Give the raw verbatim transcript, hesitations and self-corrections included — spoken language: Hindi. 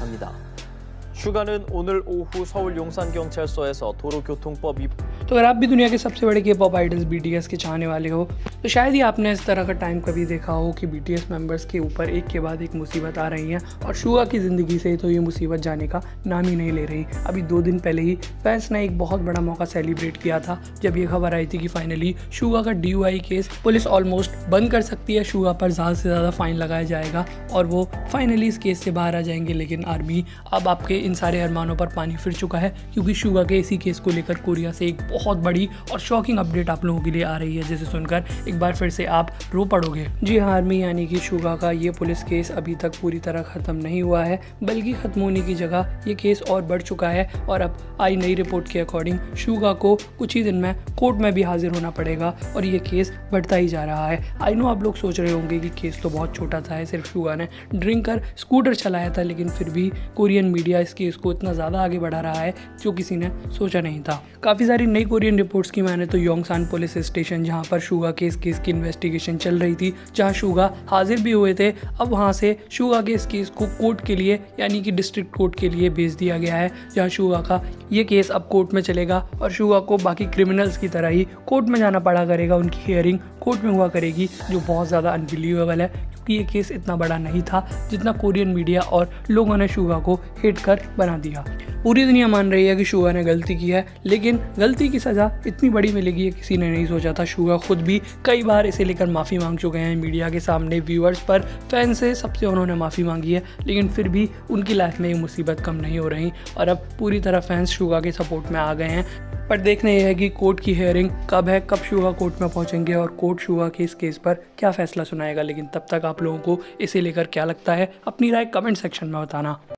합니다. 슈가는 오늘 오후 서울 용산경찰서에서 도로교통법 위반 तो अगर आप भी दुनिया के सबसे बड़े के पॉप आइडल्स बीटीएस के चाहने वाले हो तो शायद ही आपने इस तरह का टाइम कभी देखा हो कि बीटीएस मेंबर्स के ऊपर एक के बाद एक मुसीबत आ रही हैं और शुगा की ज़िंदगी से तो ये मुसीबत जाने का नाम ही नहीं ले रही। अभी दो दिन पहले ही फैंस ने एक बहुत बड़ा मौका सेलिब्रेट किया था जब ये खबर आई थी कि फाइनली शुगा का डीयूआई केस पुलिस ऑलमोस्ट बंद कर सकती है, शुगा पर ज़्यादा से ज़्यादा फाइन लगाया जाएगा और वो फाइनली इस केस से बाहर आ जाएंगे। लेकिन आर्मी अब आपके इन सारे अरमानों पर पानी फिर चुका है क्योंकि शुगा के इसी केस को लेकर कोरिया से एक बहुत बड़ी और शॉकिंग अपडेट आप लोगों के लिए आ रही है जिसे सुनकर एक बार फिर से आप रो पड़ोगे। जी हाँ आर्मी, यानी कि शुगा का ये पुलिस केस अभी तक पूरी तरह खत्म नहीं हुआ है, बल्कि खत्म होने की जगह ये केस और बढ़ चुका है और अब आई नई रिपोर्ट के अकॉर्डिंग शुगा को कुछ ही दिन में कोर्ट में भी हाजिर होना पड़ेगा और ये केस बढ़ता ही जा रहा है। आई नो आप लोग सोच रहे होंगे कि केस तो बहुत छोटा था, सिर्फ शुगा ने ड्रिंक कर स्कूटर चलाया था, लेकिन फिर भी कोरियन मीडिया इस केस को इतना ज़्यादा आगे बढ़ा रहा है जो किसी ने सोचा नहीं था। काफ़ी सारी नई कोरियन रिपोर्ट्स की मैंने तो योंगसान पुलिस स्टेशन जहां पर शुगा के इस केस की इन्वेस्टिगेशन चल रही थी, जहां शुगा हाजिर भी हुए थे, अब वहां से शुगा के इस केस को कोर्ट के लिए यानी कि डिस्ट्रिक्ट कोर्ट के लिए भेज दिया गया है, जहां शुगा का ये केस अब कोर्ट में चलेगा और शुगा को बाकी क्रिमिनल्स की तरह ही कोर्ट में जाना पड़ा करेगा। उनकी हियरिंग कोर्ट में हुआ करेगी, जो बहुत ज़्यादा अनबिलीवेबल है क्योंकि ये केस इतना बड़ा नहीं था जितना कोरियन मीडिया और लोगों ने शुगा को हेट कर बना दिया। पूरी दुनिया मान रही है कि शुगा ने गलती की है, लेकिन गलती की सज़ा इतनी बड़ी मिलेगी ये किसी ने नहीं सोचा था। शुगा खुद भी कई बार इसे लेकर माफ़ी मांग चुके हैं मीडिया के सामने, व्यूअर्स पर, फैन से, सबसे उन्होंने माफ़ी मांगी है, लेकिन फिर भी उनकी लाइफ में ये मुसीबत कम नहीं हो रही और अब पूरी तरह फैंस शुगा के सपोर्ट में आ गए हैं। पर देखना यह है कि कोर्ट की हियरिंग कब है, कब शुगा कोर्ट में पहुंचेंगे और कोर्ट शुगा के इस केस पर क्या फैसला सुनाएगा। लेकिन तब तक आप लोगों को इसे लेकर क्या लगता है अपनी राय कमेंट सेक्शन में बताना।